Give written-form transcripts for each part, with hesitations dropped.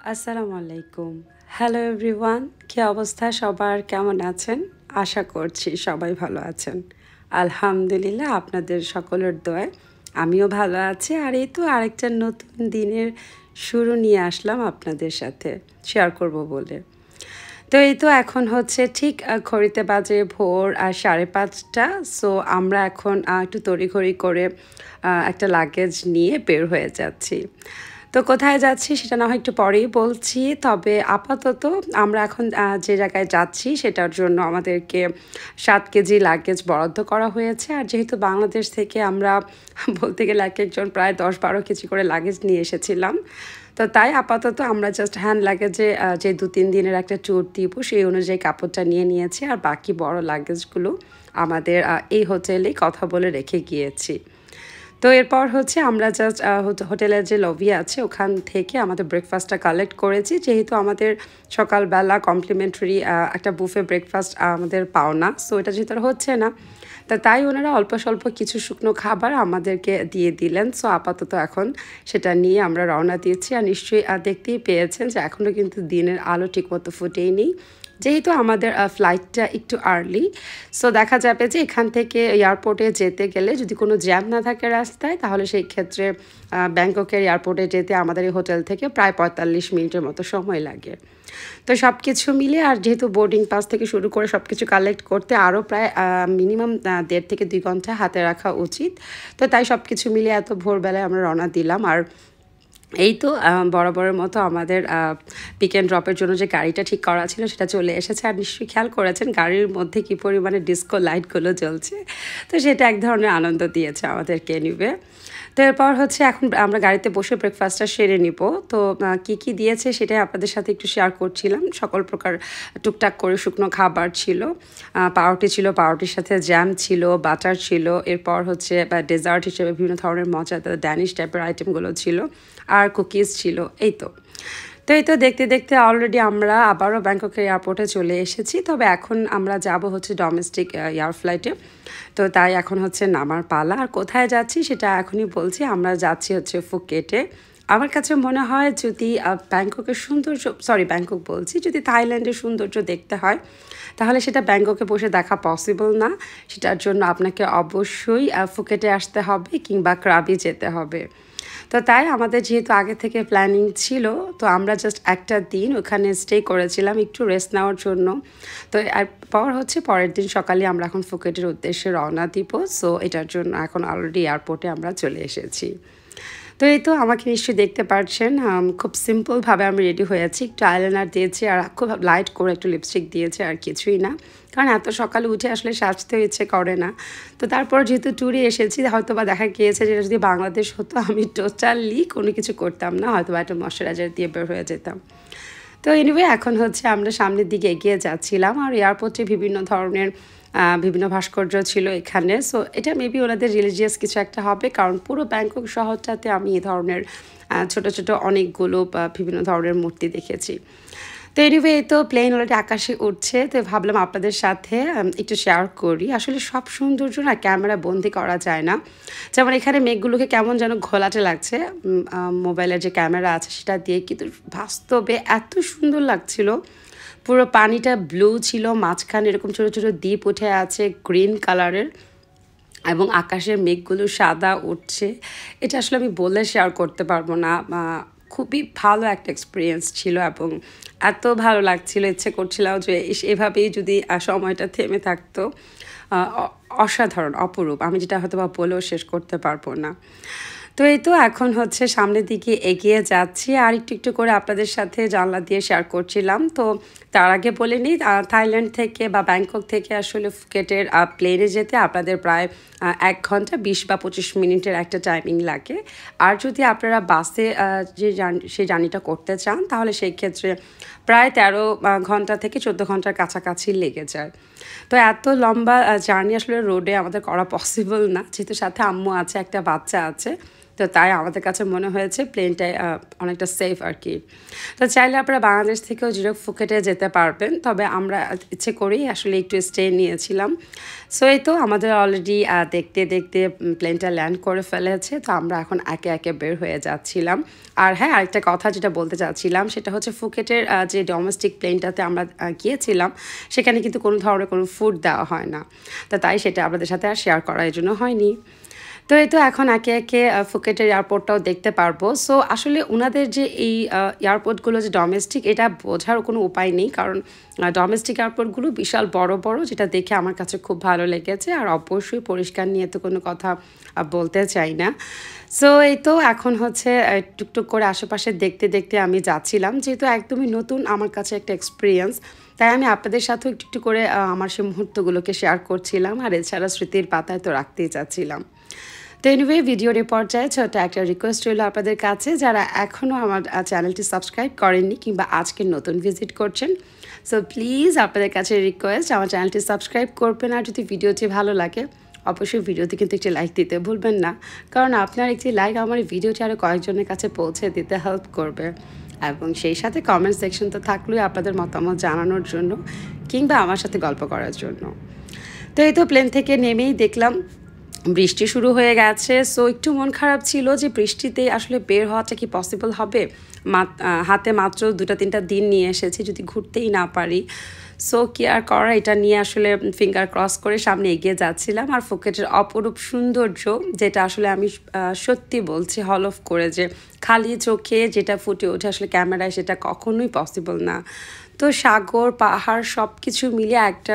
আসসালামু আলাইকুম। Hello everyone, কী অবস্থা সবার, কেমন আছেন? আশা করছি সবাই ভালো আছেন। আলহামদুলিল্লাহ, আপনাদের সকলের দোয়ায় আমিও ভালো আছি। আর এই তো আরেকটা নতুন দিনের শুরু নিয়ে আসলাম আপনাদের সাথে শেয়ার করব বলে। তো এই তো এখন হচ্ছে ঠিক ঘড়িতে বাজে ভোর 5:30। সো আমরা এখন একটু তড়িঘড়ি করে একটা লাগেজ নিয়ে বের হয়ে যাচ্ছি। তো কোথায় যাচ্ছি সেটা না হয় একটু পরেই বলছি। তবে আপাতত আমরা এখন যে জায়গায় যাচ্ছি সেটার জন্য আমাদেরকে 7 কেজি লাগেজ বরাদ্দ করা হয়েছে। আর যেহেতু বাংলাদেশ থেকে আমরা বলতে গেলে এক একজন প্রায় 10-12 কেজি করে লাগেজ নিয়ে এসেছিলাম। তো তাই আপাতত আমরা জাস্ট হ্যান্ড লাগেজে যে 2-3 দিনের একটা ট্যুর দিব সেই অনুযায়ী কাপড়টা নিয়ে নিয়েছি। আর বাকি বড় লাগেজগুলো আমাদের এই হোটেলেই কথা বলে রেখে গিয়েছি। তো এরপর হচ্ছে আমরা জাস্ট হোটেলের যে লবি আছে ওখান থেকে আমাদের ব্রেকফাস্টটা কালেক্ট করেছি, যেহেতু আমাদের সকালবেলা কমপ্লিমেন্টারি একটা বুফে ব্রেকফাস্ট আমাদের পাওনা। সো এটা যেহেতু হচ্ছে না, তাই ওনারা অল্প স্বল্প কিছু শুকনো খাবার আমাদেরকে দিয়ে দিলেন। সো আপাতত এখন সেটা নিয়ে আমরা রওনা দিয়েছি। আর নিশ্চয়ই দেখতেই পেয়েছেন যে এখনও কিন্তু দিনের আলো ঠিকমতো ফুটেই নেই, যেহেতু আমাদের ফ্লাইটটা একটু আর্লি। সো দেখা যাবে যে এখান থেকে এয়ারপোর্টে যেতে গেলে যদি কোনো জ্যাম না থাকে রাস্তায়, তাহলে সেই ক্ষেত্রে ব্যাংককের এয়ারপোর্টে যেতে আমাদের এই হোটেল থেকে প্রায় 45 মিনিটের মতো সময় লাগে। তো সব কিছু মিলে, আর যেহেতু বোর্ডিং পাস থেকে শুরু করে সব কিছু কালেক্ট করতে আরও প্রায় মিনিমাম 1.5 থেকে 2 ঘন্টা হাতে রাখা উচিত। তো তাই সব কিছু মিলে এত ভোরবেলায় আমরা রওনা দিলাম। আর এই তো বরাবরের মতো আমাদের পিক অ্যান্ড ড্রপের জন্য যে গাড়িটা ঠিক করা ছিল সেটা চলে এসেছে। আর নিশ্চয়ই খেয়াল করেছেন গাড়ির মধ্যে কী পরিমাণে ডিস্কো লাইটগুলো জ্বলছে। তো সেটা এক ধরনের আনন্দ দিয়েছে আমাদেরকে নিবে। তো এরপর হচ্ছে এখন আমরা গাড়িতে বসে ব্রেকফাস্টটা সেরে নিব। তো কী কী দিয়েছে সেটাই আপনাদের সাথে একটু শেয়ার করছিলাম। সকল প্রকার টুকটাক করে শুকনো খাবার ছিল, পাউরুটি ছিল, পাউরুটির সাথে জ্যাম ছিল, বাটার ছিল। এরপর হচ্ছে ডেজার্ট হিসেবে বিভিন্ন ধরনের মজাদার ড্যানিশ টাইপের আইটেমগুলো ছিল, আর কুকিজ ছিল। এই তো দেখতে দেখতে অলরেডি আমরা আবারও ব্যাংককের এয়ারপোর্টে চলে এসেছি। তবে এখন আমরা যাব হচ্ছে ডোমেস্টিক এয়ার ফ্লাইটে। তো তাই এখন হচ্ছে নামার পালা। আর কোথায় যাচ্ছি সেটা এখনই বলছি। আমরা যাচ্ছি হচ্ছে ফুকেটে। আমার কাছে মনে হয় যদি ব্যাংককের সৌন্দর্য, ব্যাংকক বলছি, যদি থাইল্যান্ডের সৌন্দর্য দেখতে হয় তাহলে সেটা ব্যাংককে বসে দেখা পসিবল না। সেটার জন্য আপনাকে অবশ্যই ফুকেটে আসতে হবে কিংবা ক্রাবি যেতে হবে। তো তাই আমাদের যেহেতু আগে থেকে প্ল্যানিং ছিল, তো আমরা জাস্ট একটা দিন ওখানে স্টে করেছিলাম একটু রেস্ট নেওয়ার জন্য। তো এরপর হচ্ছে পরের দিন সকালে আমরা এখন ফুকেটের উদ্দেশ্যে রওনা দিব। সো এটার জন্য এখন অলরেডি এয়ারপোর্টে আমরা চলে এসেছি। তো এই তো আমাকে নিশ্চয়ই দেখতে পাচ্ছেন, খুব সিম্পলভাবে আমি রেডি হয়েছি। একটু আইলাইনার দিয়েছি আর খুব লাইট করে একটু লিপস্টিক দিয়েছি, আর কিছুই না। কারণ এত সকালে উঠে আসলে সাজতেও ইচ্ছে করে না। তো তারপর যেহেতু ট্যুরে এসেছি, হয়তো বা দেখা গিয়েছে যে যদি বাংলাদেশ হতো আমি টোটালি কোনো কিছু করতাম না, হয়তো বা একটা ময়শ্চারাইজার দিয়ে বের হয়ে যেতাম। তো এনিওয়ে এখন হচ্ছে আমরা সামনের দিকে এগিয়ে যাচ্ছিলাম। আর এয়ারপোর্টে বিভিন্ন ভাস্কর্য ছিল এখানে। সো এটা মেবি ওনাদের রিলিজিয়াস কিছু একটা হবে, কারণ পুরো ব্যাংকক শহরটাতে আমি এই ধরনের ছোট ছোট অনেকগুলো বিভিন্ন ধরনের মূর্তি দেখেছি। তো এনিওয়ে এই তো প্লেন অলরেডি আকাশে উঠছে। তো ভাবলাম আপনাদের সাথে একটু শেয়ার করি। আসলে সব সৌন্দর্য না ক্যামেরা বন্দি করা যায় না। যেমন এখানে মেঘগুলোকে কেমন যেন ঘোলাটে লাগছে মোবাইলের যে ক্যামেরা আছে সেটা দিয়ে, কিন্তু বাস্তবে এত সুন্দর লাগছিল। পুরো পানিটা ব্লু ছিল, মাঝখানে এরকম ছোটো ছোটো দ্বীপ উঠে আছে গ্রিন কালারের, এবং আকাশের মেঘগুলো সাদা উঠছে। এটা আসলে আমি বলে শেয়ার করতে পারবো না। খুবই ভালো একটা এক্সপিরিয়েন্স ছিল এবং এত ভালো লাগছিল, ইচ্ছে করছিল যে এভাবেই যদি সময়টা থেমে থাকতো। অসাধারণ, অপরূপ, আমি যেটা হয়তো বা বলেও শেষ করতে পারবো না। তো এই তো এখন হচ্ছে সামনের দিকে এগিয়ে যাচ্ছি, আর একটু একটু করে আপনাদের সাথে জানলা দিয়ে শেয়ার করছিলাম। তো তার আগে বলে নিই, থাইল্যান্ড থেকে বা ব্যাংকক থেকে আসলে ফুকেটের প্লেনে যেতে আপনাদের প্রায় 1 ঘন্টা 20 বা 25 মিনিটের একটা টাইমিং লাগে। আর যদি আপনারা বাসে সেই জার্নিটা করতে চান তাহলে সেই ক্ষেত্রে প্রায় 13 ঘন্টা থেকে 14 ঘন্টার কাছাকাছি লেগে যায়। তো এত লম্বা জার্নি আসলে রোডে আমাদের করা পসিবল না, যেহেতু সাথে আম্মু আছে, একটা বাচ্চা আছে। তো তাই আমাদের কাছে মনে হয়েছে প্লেনটাই অনেকটা সেফ আর কি। তো চাইলে আপনারা বাংলাদেশ থেকেও জিরক ফুকেটে যেতে পারবেন, তবে আমরা ইচ্ছে করেই আসলে একটু স্টে নিয়েছিলাম। সো এই তো আমাদের অলরেডি দেখতে দেখতে প্লেনটা ল্যান্ড করে ফেলেছে, তো আমরা এখন একে একে বের হয়ে যাচ্ছিলাম। আর হ্যাঁ, আরেকটা কথা যেটা বলতে চাচ্ছিলাম সেটা হচ্ছে ফুকেটের যে ডোমেস্টিক প্লেনটাতে আমরা গিয়েছিলাম সেখানে কিন্তু কোনো ধরনের কোনো ফুড দেওয়া হয় না, তো তাই সেটা আপনাদের সাথে আর শেয়ার করার জন্য হয়নি। তো এই তো এখন একে একে ফুকেটের এয়ারপোর্টটাও দেখতে পারবো। সো আসলে ওনাদের যে এই এয়ারপোর্টগুলো যে ডোমেস্টিক, এটা বোঝার কোনো উপায় নেই, কারণ ডোমেস্টিক এয়ারপোর্টগুলো বিশাল বড় বড়, যেটা দেখে আমার কাছে খুব ভালো লেগেছে। আর অবশ্যই পরিষ্কার নিয়ে তো কোনো কথা বলতে চাই না। সো এই তো এখন হচ্ছে টুকটুক করে আশেপাশে দেখতে দেখতে আমি যাচ্ছিলাম, যেহেতু একদমই নতুন আমার কাছে একটা এক্সপিরিয়েন্স, তাই আমি আপনাদের সাথেও একটু একটু করে আমার সেই মুহূর্তগুলোকে শেয়ার করছিলাম। আর এছাড়া স্মৃতির পাতায় তো রাখতেই চাচ্ছিলাম। তো এনিওয়ে, ভিডিওর পর্যায়ে ছোট একটা রিকোয়েস্ট রইল আপনাদের কাছে, যারা এখনও আমার চ্যানেলটি সাবস্ক্রাইব করেননি কিংবা আজকে নতুন ভিজিট করছেন, সো প্লিজ আপনাদের কাছে রিকোয়েস্ট আমার চ্যানেলটি সাবস্ক্রাইব করবেন। আর যদি ভিডিওটি ভালো লাগে অবশ্যই ভিডিওতে কিন্তু একটি লাইক দিতে ভুলবেন না, কারণ আপনার একটি লাইক আমার ভিডিওটি আরও কয়েকজনের কাছে পৌঁছে দিতে হেল্প করবে। এবং সেই সাথে কমেন্ট সেকশন তো থাকলেই আপনাদের মতামত জানানোর জন্য কিংবা আমার সাথে গল্প করার জন্য। তো এই তো প্লেন থেকে নেমেই দেখলাম বৃষ্টি শুরু হয়ে গেছে। সো একটু মন খারাপ ছিল যে বৃষ্টিতে আসলে বের হওয়াটা কি পসিবল হবে। হাতে মাত্র 2-3টা দিন নিয়ে এসেছি, যদি ঘুরতেই না পারি। সো কি আর করা, এটা নিয়ে আসলে ফিঙ্গার ক্রস করে সামনে এগিয়ে যাচ্ছিলাম। আর ফুকেটের অপরূপ সৌন্দর্য, যেটা আসলে আমি সত্যি বলছি হল অফ করে, যে খালি চোখে যেটা ফুটে ওঠে আসলে ক্যামেরায় সেটা কখনোই পসিবল না। তো সাগর পাহাড় সব কিছু মিলিয়ে একটা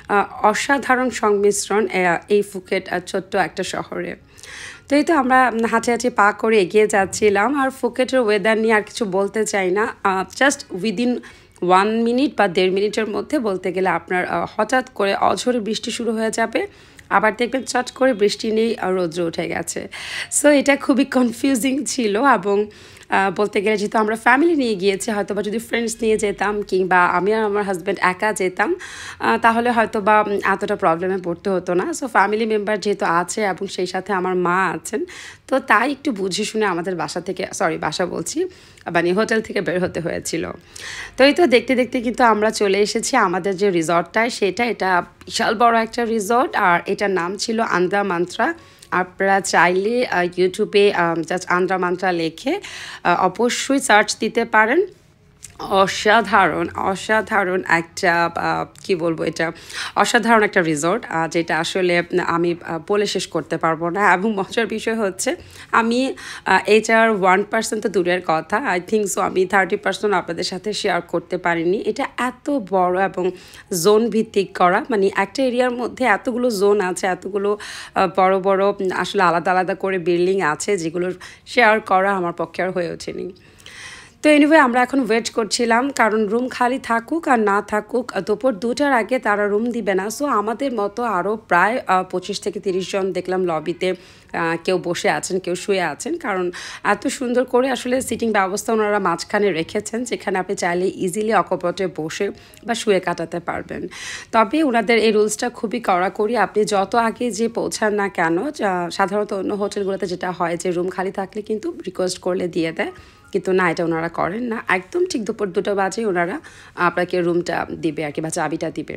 অসাধারণ সংমিশ্রণ এই ফুকেট ছোট্ট একটা শহরে। তো এই তো আমরা হাঁটে হাঁটে পা করে এগিয়ে যাচ্ছিলাম। আর ফুকেটের ওয়েদার নিয়ে আর কিছু বলতে চাই না, জাস্ট উইদিন 1 মিনিট বা 1.5 মিনিটের মধ্যে বলতে গেলে আপনার হঠাৎ করে অঝোরে বৃষ্টি শুরু হয়ে যাবে, আবার দেখবেন চট করে বৃষ্টি নেই আর রৌদ্র উঠে গেছে। সো এটা খুবই কনফিউজিং ছিল। এবং বলতে গেলে যেহেতু আমরা ফ্যামিলি নিয়ে গিয়েছি, হয়তো বা যদি ফ্রেন্ডস নিয়ে যেতাম কিংবা আমি আর আমার হাজব্যান্ড একা যেতাম, তাহলে হয়তো বা এতটা প্রবলেমে পড়তে হতো না। সো ফ্যামিলি মেম্বার যেহেতু আছে এবং সেই সাথে আমার মা আছেন, তো তাই একটু বুঝে শুনে আমাদের বাসা বলছি মানে হোটেল থেকে বের হতে হয়েছিল। তো এই তো দেখতে দেখতে কিন্তু আমরা চলে এসেছি আমাদের যে রিসর্টটায়, এটা বিশাল বড় একটা রিসর্ট। আর এটার নাম ছিল আন্দ্রা মান্ত্রা। আপনারা চাইলে ইউটিউবে জাস্ট আন্দ্রা মান্ত্রা লিখে অবশ্যই সার্চ দিতে পারেন। অসাধারণ একটা কি বলবো, এটা অসাধারণ একটা রিসর্ট, যেটা আসলে আমি বলে শেষ করতে পারবো না। এবং মজার বিষয় হচ্ছে আমি এটার 1% তো দূরের কথা, আই থিঙ্ক সো আমি 30% আপনাদের সাথে শেয়ার করতে পারিনি। এটা এত বড় এবং জোন ভিত্তিক করা, মানে একটা এরিয়ার মধ্যে এতগুলো জোন আছে, এতগুলো বড় বড় আসলে আলাদা আলাদা করে বিল্ডিং আছে, যেগুলো শেয়ার করা আমার পক্ষে আর হয়ে ওঠেনি। তো এনিওয়ে, আমরা এখন ওয়েট করছিলাম, কারণ রুম খালি থাকুক আর না থাকুক দুপুর 2টার আগে তারা রুম দিবে না। সো আমাদের মতো আরও প্রায় 25 থেকে 30 জন দেখলাম লবিতে, কেউ বসে আছেন, কেউ শুয়ে আছেন, কারণ এত সুন্দর করে আসলে সিটিং ব্যবস্থা ওনারা মাঝখানে রেখেছেন, যেখানে আপনি চাইলে ইজিলি অকপটে বসে বা শুয়ে কাটাতে পারবেন। তবে ওনাদের এই রুলসটা খুবই কড়াকড়ি, আপনি যত আগে যে পৌঁছান না কেন, সাধারণত অন্য হোটেলগুলোতে যেটা হয় যে রুম খালি থাকলে কিন্তু রিকোয়েস্ট করলে দিয়ে দেয়, কিন্তু না, এটা ওনারা করেন না। একদম ঠিক দুপুর 2টা বাজে ওনারা আপনাকে রুমটা দিবে আর কি, বা চাবিটা দিবে।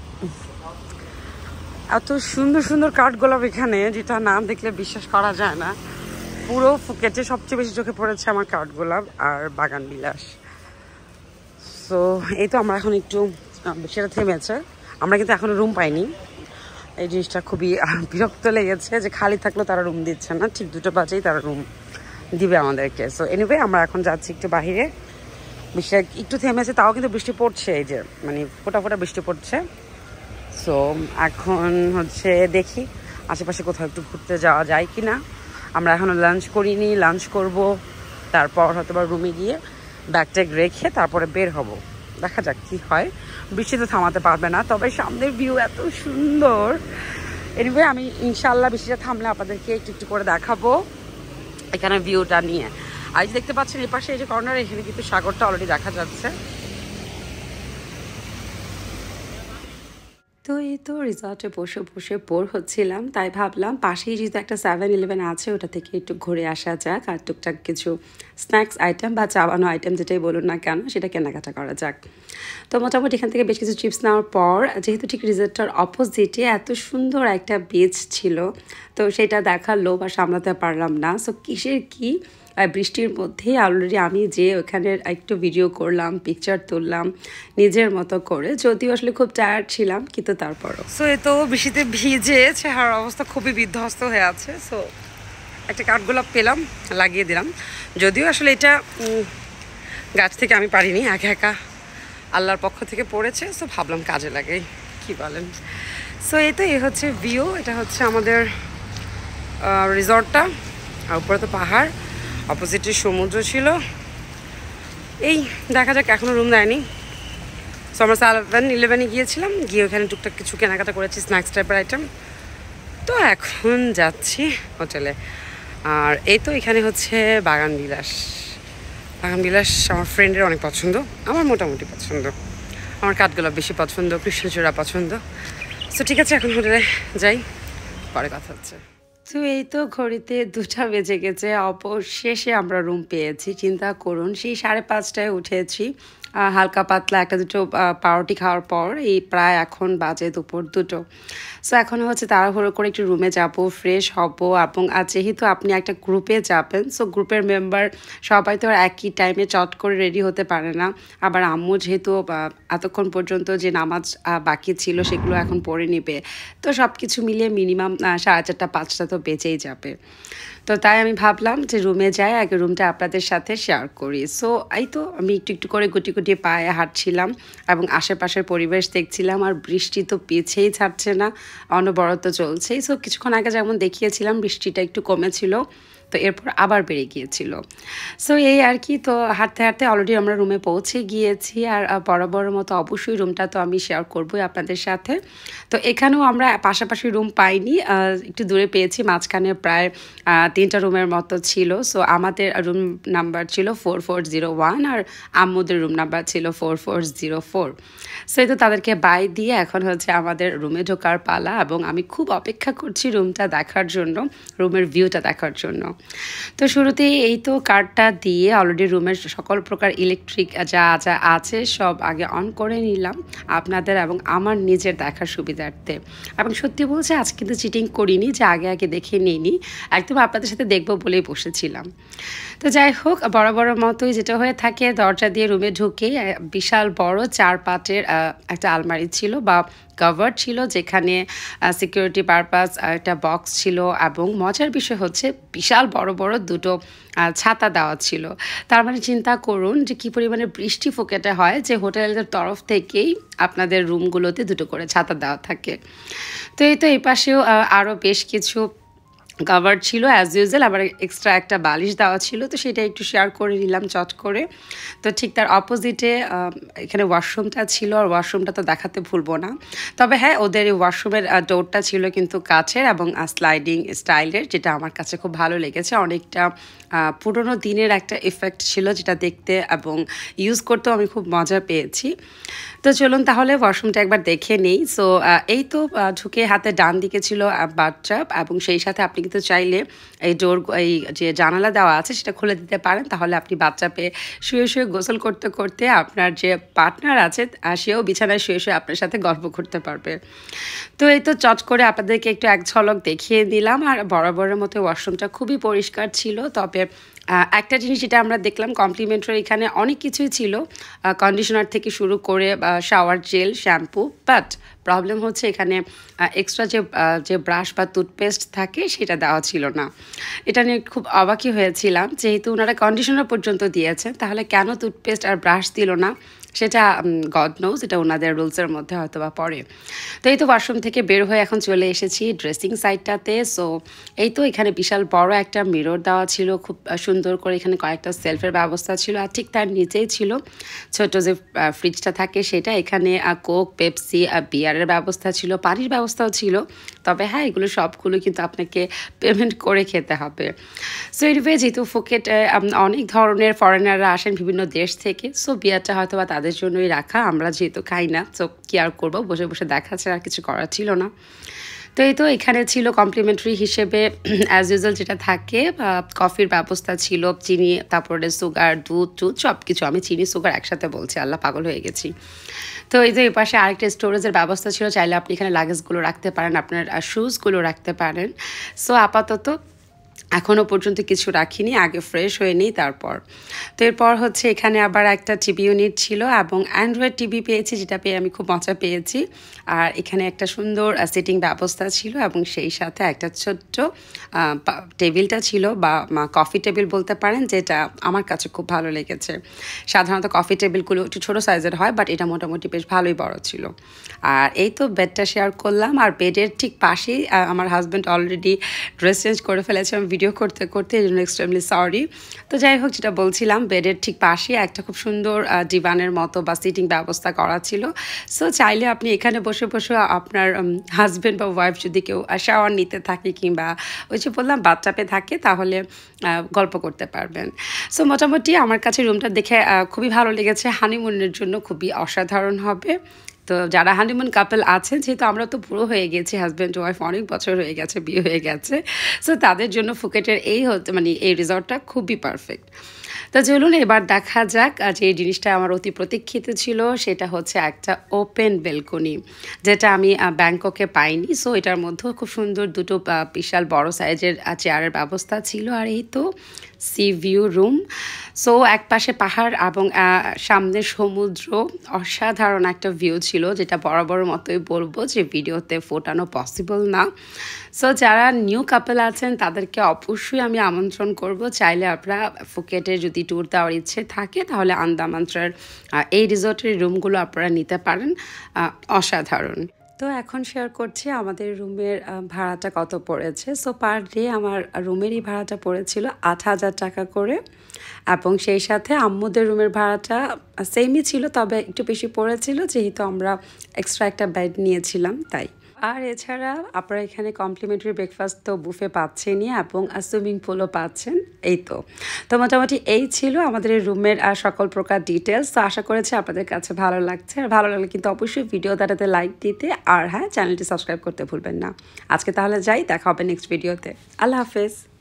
এত সুন্দর সুন্দর কাঠগোলাপ এখানে, যেটা নাম দেখলে বিশ্বাস করা যায় না। পুরো ফুকেটে সবচেয়ে বেশি চোখে পড়েছে আমার কাঠগোলাপ আর বাগান বিলাস। সো এই তো আমরা এখন একটু সেটা থেমেছে, আমরা কিন্তু এখনো রুম পাইনি। এই জিনিসটা খুবই বিরক্ত লেগেছে যে খালি থাকলেও তারা রুম দিচ্ছে না, ঠিক 2টা বাজেই তারা রুম দিবে আমাদেরকে। সো এনিওয়ে, আমরা এখন যাচ্ছি একটু বাহিরে। বৃষ্টিটা একটু থেমেছে, তাও কিন্তু বৃষ্টি পড়ছে, এই যে মানে ফোটা ফোটা বৃষ্টি পড়ছে। সো এখন হচ্ছে দেখি আশেপাশে কোথাও একটু ঘুরতে যাওয়া যায় কি না। আমরা এখনও লাঞ্চ করিনি, লাঞ্চ করব, তারপর হয়তো বা রুমে গিয়ে ব্যাগ ট্যাগ রেখে তারপরে বের হব। দেখা যাক কি হয়। বৃষ্টি তো থামাতে পারবে না, তবে সামনের ভিউ এত সুন্দর। এনিওয়ে, আমি ইনশাল্লাহ বৃষ্টিটা থামলে আপনাদেরকে একটু একটু করে দেখাবো এখানে ভিউটা নিয়ে। আর দেখতে পাচ্ছেন এই পাশে এই যে কর্নারে, এখানে কিন্তু সাগরটা অলরেডি দেখা যাচ্ছে। তো এই এই তো রিসর্টে বসে বসে বোর হচ্ছিলাম, তাই ভাবলাম পাশেই যেহেতু একটা 7-Eleven আছে, ওটা থেকে একটু ঘুরে আসা যাক আর টুকটাক কিছু স্ন্যাক্স আইটেম বা চাবানো আইটেম যেটাই বলুন না কেন সেটা কেনাকাটা করা যাক। তো মোটামুটি এখান থেকে বেশ কিছু চিপস নেওয়ার পর, যেহেতু ঠিক রিসর্টটার অপোজিটে এত সুন্দর একটা বিচ ছিল, তো সেটা দেখার লোভ আর সামলাতে পারলাম না। সো কিসের কি বৃষ্টির মধ্যে অলরেডি আমি যে ওখানে একটু ভিডিও করলাম, পিকচার তুললাম নিজের মতো করে, যদিও আসলে খুব টায়ার্ড ছিলাম কিন্তু তারপরও। সো এ তো বৃষ্টিতে ভিজে চেহারার অবস্থা খুবই বিধ্বস্ত হয়ে আছে। সো একটা কাঠগোলাপ পেলাম, লাগিয়ে দিলাম। যদিও আসলে এটা গাছ থেকে আমি পারিনি, একা একা আল্লাহর পক্ষ থেকে পড়েছে। সো ভাবলাম কাজে লাগে, কি বলেন। সো এই হচ্ছে ভিউ, এটা হচ্ছে আমাদের রিসর্টটা, আর উপরে তো পাহাড়, অপোজিটে সমুদ্র ছিল। এই দেখা যাক, এখনও রুম দেয়নি। সো আমরা 7-Eleven গিয়েছিলাম, গিয়ে ওখানে টুকটাক কিছু কেনাকাটা করেছি, স্ন্যাক্স টাইপের আইটেম। তো এখন যাচ্ছি হোটেলে। আর এই তো এখানে হচ্ছে বাগান বিলাস। বাগান বিলাস আমার ফ্রেন্ডের অনেক পছন্দ, আমার মোটামুটি পছন্দ। আমার কাঠগোলাপ বেশি পছন্দ, কৃষ্ণচূড়া পছন্দ। সো ঠিক আছে, এখন হোটেলে যাই, পরে কথা হচ্ছে। তো এই তো ঘড়িতে 2টা বেজে গেছে, অবশেষে আমরা রুম পেয়েছি। চিন্তা করুন, সেই 5:30টায় উঠেছি, হালকা পাতলা একটা দুটো পাউরুটি খাওয়ার পর এই প্রায় এখন বাজে দুপুর 2টো। সো এখন হচ্ছে তাড়াহুড়ো করে একটু রুমে যাব, ফ্রেশ হব। এবং যেহেতু আপনি একটা গ্রুপে যাবেন, সো গ্রুপের মেম্বার সবাই তো আর একই টাইমে চট করে রেডি হতে পারে না। আবার আম্মু যেহেতু এতক্ষণ পর্যন্ত যে নামাজ বাকি ছিল সেগুলো এখন পড়ে নেবে, তো সব কিছু মিলিয়ে মিনিমাম 4:30-5টা তো বেঁচেই যাবে। তো তাই আমি ভাবলাম যে রুমে যাই, আগে রুমটা আপনাদের সাথে শেয়ার করি। সো এই তো আমি একটু একটু করে গুটি গুটি পায়ে হাঁটছিলাম এবং আশেপাশের পরিবেশ দেখছিলাম। আর বৃষ্টি তো পিছেই ছাড়ছে না, অনবরত চলছেই। সো কিছুক্ষণ আগে যেমন দেখিয়েছিলাম বৃষ্টিটা একটু কমেছিল, তো এরপর আবার বেড়ে গিয়েছিল। সো এই আর কি। তো হাঁটতে হাঁটতে অলরেডি আমরা রুমে পৌঁছে গিয়েছি। আর বরাবরের মতো অবশ্যই রুমটা তো আমি শেয়ার করবোই আপনাদের সাথে। তো এখানেও আমরা পাশাপাশি রুম পাইনি, একটু দূরে পেয়েছি, মাঝখানে প্রায় 3টা রুমের মতো ছিল। সো আমাদের রুম নাম্বার ছিল 4401 আর আম্মুদের রুম নাম্বার ছিল 4404। সো এই তো তাদেরকে বাই দিয়ে এখন হচ্ছে আমাদের রুমে ঢোকার পালা, এবং আমি খুব অপেক্ষা করছি রুমটা দেখার জন্য, রুমের ভিউটা দেখার জন্য। তো শুরুতেই এই তো কার্ডটা দিয়ে অলরেডি রুমের সকল প্রকার ইলেকট্রিক যা যা আছে সব আগে অন করে নিলাম আপনাদের এবং আমার নিজের দেখার সুবিধার্থে। এবং সত্যি বলছে আজ কিন্তু চিটিং করিনি যে আগে আগে দেখে নিইনি, একদম আপনাদের সাথে দেখবো বলেই বসেছিলাম। তো যাই হোক, বড় মতোই যেটা হয়ে থাকে, দরজা দিয়ে রুমে ঢুকেই বিশাল বড় 4 পাটের একটা আলমারি ছিল বা কভার ছিল, যেখানে সিকিউরিটি পারপাস একটা বক্স ছিল। এবং মজার বিষয় হচ্ছে বিশাল বড় বড় 2টো ছাতা দেওয়া ছিল। তার মানে চিন্তা করুন যে কী পরিমাণে বৃষ্টি ফুকেটে হয় যে হোটেলের তরফ থেকেই আপনাদের রুমগুলোতে 2টো করে ছাতা দেওয়া থাকে। তো এই তো এই পাশেও আরও বেশ কিছু কভার ছিল অ্যাজ ইউজুয়াল, আবার এক্সট্রা একটা বালিশ দেওয়া ছিল, তো সেটা একটু শেয়ার করে নিলাম চট করে। তো ঠিক তার অপোজিটে এখানে ওয়াশরুমটা ছিল, আর ওয়াশরুমটা তো দেখাতে ভুলবো না। তবে হ্যাঁ, ওদের এই ওয়াশরুমের ডোরটা ছিল কিন্তু কাচের এবং স্লাইডিং স্টাইলের, যেটা আমার কাছে খুব ভালো লেগেছে। অনেকটা পুরোনো দিনের একটা এফেক্ট ছিল, যেটা দেখতে এবং ইউজ করতেও আমি খুব মজা পেয়েছি। তো চলুন তাহলে ওয়াশরুমটা একবার দেখে নেই। সো এই তো ঢুকে হাতে ডান দিকে ছিল বাথটাব, এবং সেই সাথে আপনি কিন্তু চাইলে এই ডোর, এই যে জানালা দেওয়া আছে সেটা খুলে দিতে পারেন, তাহলে আপনি বাথটাবে শুয়ে শুয়ে গোসল করতে করতে আপনার যে পার্টনার আছে সেও বিছানায় শুয়ে শুয়ে আপনার সাথে গল্প করতে পারবে। তো এই তো চট করে আপনাদেরকে একটু এক ঝলক দেখিয়ে দিলাম। আর বরাবরের মতো ওয়াশরুমটা খুবই পরিষ্কার ছিল। তবে একটা জিনিস যেটা আমরা দেখলাম কমপ্লিমেন্টারি, এখানে অনেক কিছুই ছিল, কন্ডিশনার থেকে শুরু করে shower gel, shampoo. But problem হচ্ছে এখানে এক্সট্রা যে ব্রাশ বা টুথপেস্ট থাকে সেটা দেওয়া ছিল না। এটা নিয়ে খুব অবাকই হয়েছিলাম, যেহেতু ওনারা কন্ডিশনার পর্যন্ত দিয়েছেন, তাহলে কেন টুথপেস্ট আর ব্রাশ দিল না সেটা গড নোজ, এটা ওনাদের রুলসের মধ্যে হয়তো বা পড়ে। তো এই তো ওয়াশরুম থেকে বের হয়ে এখন চলে এসেছি ড্রেসিং সাইডটাতে। সো এই তো এখানে বিশাল বড় একটা মিরর দেওয়া ছিল, খুব সুন্দর করে এখানে কয়েকটা সেলফের ব্যবস্থা ছিল। আর ঠিক তার নিচেই ছিল ছোট যে ফ্রিজটা থাকে সেটা, এখানে কোক, পেপসি, বিয়ার চেয়ারের ব্যবস্থা ছিল, পানির ব্যবস্থাও ছিল। তবে হ্যাঁ, এগুলো সবগুলো কিন্তু আপনাকে পেমেন্ট করে খেতে হবে। সো এনিওয়ে, যেহেতু ফুকেটে অনেক ধরনের ফরেনাররা আসেন বিভিন্ন দেশ থেকে, সো বিয়ারটা হয়তো বা তাদের জন্যই রাখা। আমরা যেহেতু খাই না, সো কী আর করবো, বসে বসে দেখাচ্ছে, আর কিছু করার ছিল না। তো এই তো এখানে ছিল কমপ্লিমেন্টারি হিসেবে অ্যাজ ইউজুয়াল যেটা থাকে, কফির ব্যবস্থা ছিল, চিনি, তারপরে সুগার, দুধ টুধ সব কিছু। আমি চিনি সুগার একসাথে বলছি, আল্লাহ পাগল হয়ে গেছি। তো এই যে এই পাশে আরেকটা স্টোরেজের ব্যবস্থা ছিল, চাইলে আপনি এখানে লাগেজগুলো রাখতে পারেন, আপনার শুজগুলো রাখতে পারেন। সো আপাতত এখনও পর্যন্ত কিছু রাখিনি, আগে ফ্রেশ হয়ে নিই তারপর। তো এরপর হচ্ছে এখানে আবার একটা টিভি ইউনিট ছিল এবং অ্যান্ড্রয়েড টিভি পেয়েছি, যেটা পেয়ে আমি খুব মজা পেয়েছি। আর এখানে একটা সুন্দর সিটিং ব্যবস্থা ছিল এবং সেই সাথে একটা ছোট্ট টেবিলটা ছিল, বা কফি টেবিল বলতে পারেন, যেটা আমার কাছে খুব ভালো লেগেছে। সাধারণত কফি টেবিলগুলো একটু ছোটো সাইজের হয়, বাট এটা মোটামুটি বেশ ভালোই বড় ছিল। আর এই তো বেডটা শেয়ার করলাম, আর বেডের ঠিক পাশেই আমার হাজব্যান্ড অলরেডি ড্রেস চেঞ্জ করে ফেলেছে আমি ভিডিও করতে করতে, এই জন্য এক্সট্রিমলি সরি। তো যাই হোক, যেটা বলছিলাম, বেডের ঠিক পাশে একটা খুব সুন্দর ডিভানের মতো বা সিটিং ব্যবস্থা করা ছিল। সো চাইলে আপনি এখানে বসে বসে আপনার হাজব্যান্ড বা ওয়াইফ যদি কেউ শাওয়ার নিতে থাকে, কিংবা ওই যে বললাম বাথটাবে থাকে, তাহলে গল্প করতে পারবেন। সো মোটামুটি আমার কাছে রুমটা দেখে খুবই ভালো লেগেছে। হানিমুনের জন্য খুবই অসাধারণ হবে। তো যারা হানিমুন কাপল আছেন, যেহেতু আমরা তো পুরো হয়ে গেছি, হাজব্যান্ড ওয়াইফ অনেক বছর হয়ে গেছে, বিয়ে হয়ে গেছে, সো তাদের জন্য ফুকেটের এই এই রিসর্টটা খুবই পারফেক্ট। তো চলুন এবার দেখা যাক, যে এই জিনিসটা আমার অতি প্রতীক্ষিত ছিল, সেটা হচ্ছে একটা ওপেন বেলকনি, যেটা আমি ব্যাংককে পাইনি। সো এটার মধ্যেও খুব সুন্দর দুটো বিশাল বড় সাইজের চেয়ারের ব্যবস্থা ছিল। আর এই তো সি ভিউ রুম। সো এক পাশে পাহাড় এবং সামনে সমুদ্র, অসাধারণ একটা ভিউ ছিল, যেটা বরাবর মতোই বলবো যে ভিডিওতে ফোটানো পসিবল না। সো যারা নিউ কাপল আছেন তাদেরকে অবশ্যই আমি আমন্ত্রণ করব, চাইলে আপনারা ফুকেটে যদি ট্যুর দেওয়ার ইচ্ছে থাকে, তাহলে আন্দামানটার এই রিসোর্টের রুমগুলো আপনারা নিতে পারেন, অসাধারণ। তো এখন শেয়ার করছি আমাদের রুমের ভাড়াটা কত পড়েছে। সো পার ডে আমার রুমেরই ভাড়াটা পড়েছিল ৮,০০০ টাকা করে, এবং সেই সাথে আম্মুদের রুমের ভাড়াটা সেমই ছিল, তবে একটু বেশি পড়েছিল, যেহেতু আমরা এক্সট্রা একটা বেড নিয়েছিলাম তাই। আর এছাড়া আপনারা এখানে কমপ্লিমেন্টারি ব্রেকফাস্ট তো বুফে পাচ্ছেনই, এবং সুইমিং পুলও পাচ্ছেন। এই তো মোটামুটি এই ছিল আমাদের রুমের সকল প্রকার ডিটেলস। তো আশা করেছি আপনাদের কাছে ভালো লাগছে, আর ভালো লাগলে কিন্তু অবশ্যই ভিডিওটাতে লাইক দিতে, আর হ্যাঁ, চ্যানেলটি সাবস্ক্রাইব করতে ভুলবেন না। আজকে তাহলে যাই, দেখা হবে নেক্সট ভিডিওতে। আল্লাহ হাফেজ।